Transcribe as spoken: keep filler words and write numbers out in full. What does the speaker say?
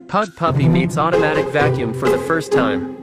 Pug Puppy meets automatic vacuum for the first time.